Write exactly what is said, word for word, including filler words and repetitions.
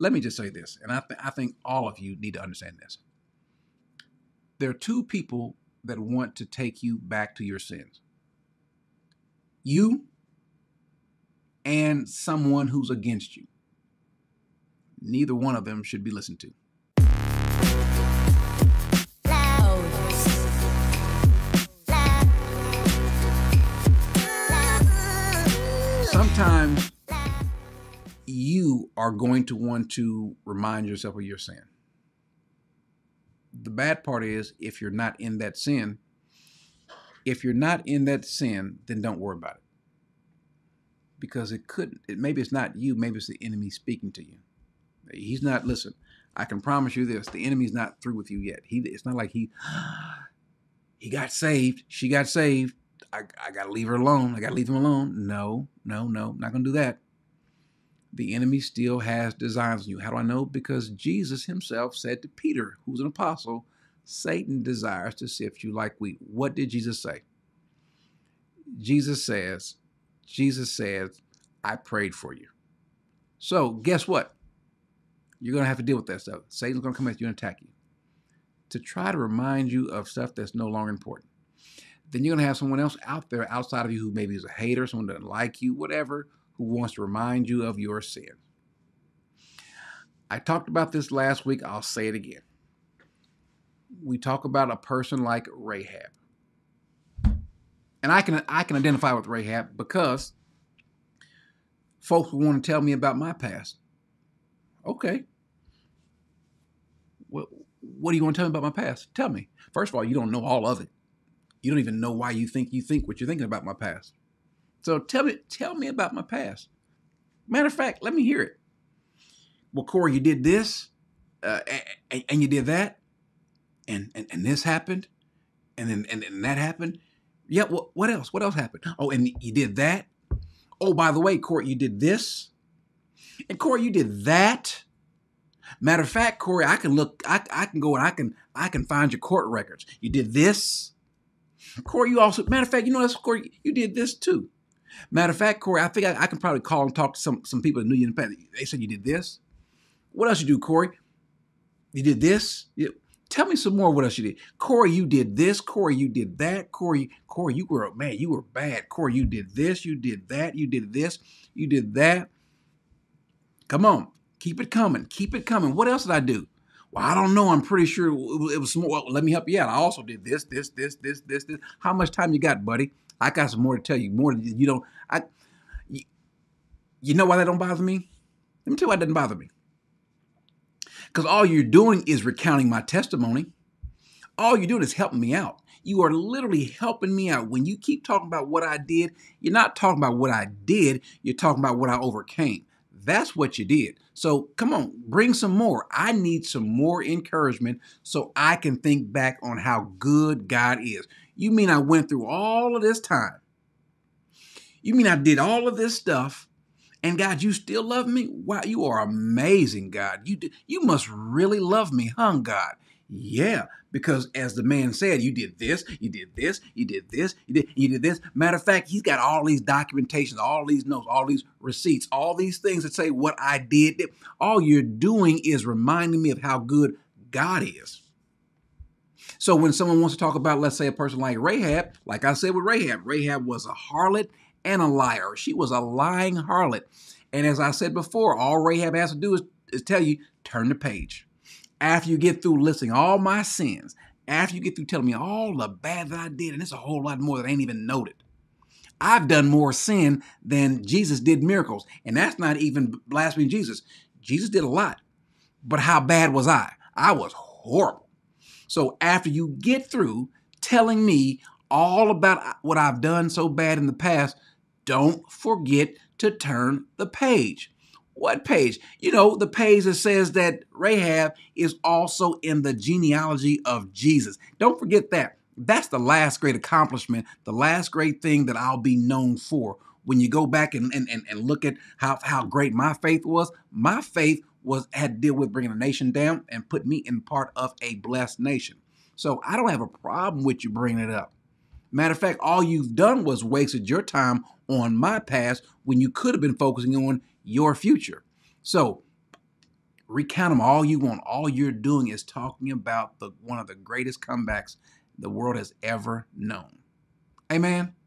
let me just say this, and I, th- I think all of you need to understand this. There are two people that want to take you back to your sins. You and someone who's against you. Neither one of them should be listened to. Sometimes you are going to want to remind yourself of your sin. The bad part is, if you're not in that sin, if you're not in that sin, then don't worry about it. Because it could, it, maybe it's not you, maybe it's the enemy speaking to you. He's not, listen, I can promise you this, the enemy's not through with you yet. He, it's not like he, he got saved, she got saved, I, I got to leave her alone, I got to leave him alone. No, no, no, not going to do that. The enemy still has designs on you. How do I know? Because Jesus himself said to Peter, who's an apostle, Satan desires to sift you like wheat. What did Jesus say? Jesus says, Jesus says, I prayed for you. So guess what? You're going to have to deal with that stuff. Satan's going to come at you and attack you to try to remind you of stuff that's no longer important. Then you're going to have someone else out there outside of you who maybe is a hater, someone that doesn't like you, whatever, who wants to remind you of your sin. I talked about this last week. I'll say it again. We talk about a person like Rahab. And I can I can identify with Rahab because folks want to tell me about my past. Okay. What, what do you want to tell me about my past? Tell me. First of all, you don't know all of it. You don't even know why you think you think what you're thinking about my past. So tell me, tell me about my past. Matter of fact, let me hear it. Well, Corey, you did this, uh, and, and you did that, and, and and this happened, and then and, and that happened. Yeah. Well, what else? What else happened? Oh, and you did that. Oh, by the way, Corey, you did this, and Corey, you did that. Matter of fact, Corey, I can look. I I can go and I can I can find your court records. You did this. Corey, you also, matter of fact, you know, that's Corey, you did this too. Matter of fact, Corey, I think I, I can probably call and talk to some, some people that knew you in the past. They said you did this. What else you do, Corey? You did this? You, tell me some more what else you did. Corey, you did this. Corey, you did that. Corey, Corey, you were, man, you were bad. Corey, you did this. You did that. You did this. You did that. Come on. Keep it coming. Keep it coming. What else did I do? Well, I don't know. I'm pretty sure it was more. Well, let me help you out. I also did this, this, this, this, this, this. How much time you got, buddy? I got some more to tell you. More than you don't. I. You, you know why that don't bother me? Let me tell you why it doesn't bother me. Because all you're doing is recounting my testimony. All you're doing is helping me out. You are literally helping me out. When you keep talking about what I did, you're not talking about what I did. You're talking about what I overcame. That's what you did. So come on, bring some more. I need some more encouragement so I can think back on how good God is. You mean I went through all of this time? You mean I did all of this stuff and God, you still love me? Wow, you are amazing, God. You did, you must really love me, huh, God? Yeah, because as the man said, you did this, you did this, you did this, you did, you did this. Matter of fact, he's got all these documentations, all these notes, all these receipts, all these things that say what I did. All you're doing is reminding me of how good God is. So when someone wants to talk about, let's say, a person like Rahab, like I said with Rahab, Rahab was a harlot and a liar. She was a lying harlot. And as I said before, all Rahab has to do is, is tell you, turn the page. After you get through listing all my sins, after you get through telling me all the bad that I did, and it's a whole lot more that I ain't even noted. I've done more sin than Jesus did miracles. And that's not even blaspheming Jesus. Jesus did a lot. But how bad was I? I was horrible. So after you get through telling me all about what I've done so bad in the past, don't forget to turn the page. What page? You know, the page that says that Rahab is also in the genealogy of Jesus. Don't forget that. That's the last great accomplishment, the last great thing that I'll be known for. When you go back and, and, and look at how, how great my faith was, my faith was had to deal with bringing a nation down and put me in part of a blessed nation. So I don't have a problem with you bringing it up. Matter of fact, all you've done was wasted your time on my past when you could have been focusing on your future. So Recount them all you want. All you're doing is talking about the one of the greatest comebacks the world has ever known. Amen.